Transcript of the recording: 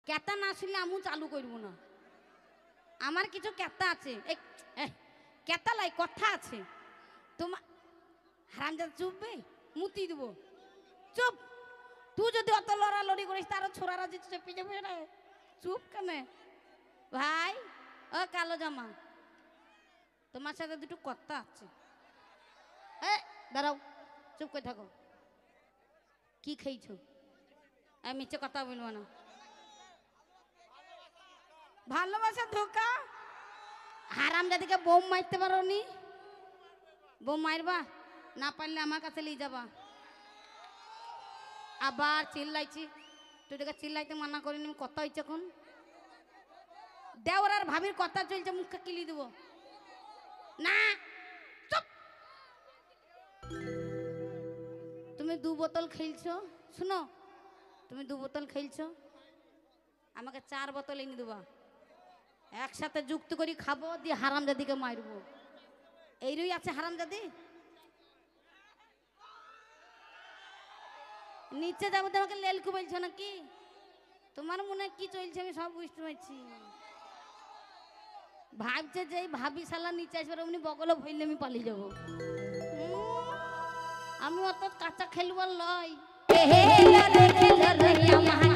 কেতা না শুনলে আমু চালু করব না। আমার কিছু কেতা আছে, কেতা লাই কথা আছে। তোমার হারামজাদা চুপ বে, মুতি দেব। চুপ, তুই যদি অত লড়ালড়ি করিস তার ছোড়ারা যে চেপে যাবে রে। চুপ কেনে ভাই? ও কালো জামা, তোমার সাথে দুটো কথা আছে। দাঁড়াও, চুপ করে থাকো। কি খেয়েছো? আমি মিথ্যে কথা বলবো না। ভালোবাসা ধোকা। হারামজাদিকে বোম মারতে পারো নি? বোম মারবা না পারলে আমার কাছে নিয়ে যাবা। আবার চিল্লাইছি, তুই তোকে চিল্লাইতে মানা করিনি। কথা হয়েছে এখন দেওর আর ভাবির কথা চলছে, মুখে কিলি দেবো না। চুপ। তুমি 2 বোতল খেলছো, শুনো, তুমি 2 বোতল খেলছো, আমাকে 4 বোতল এনে দেবা। একসাথে যুক্ত করি খাবো, দিয়ে হারামজাদিকে মারবো। এইরই আছে হারামজাদি। নিচে যাবো, তোমাকে লেলকু বলছো নাকি? তোমার মনে কি চলছে আমি সব বুঝতে পারছি। ভাবছে যে ভাবি শালা নিচে আসবে, অমনি বগল ভইলে আমি পালিয়ে যাবো। আমি অত কাঁচা খেলবার লয়।